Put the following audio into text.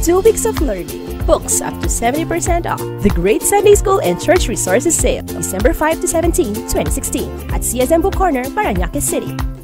2 weeks of learning. Books up to 70% off. The Great Sunday School and Church Resources Sale, December 5 to 17, 2016 at CSM Bookcorner, Parañaque City.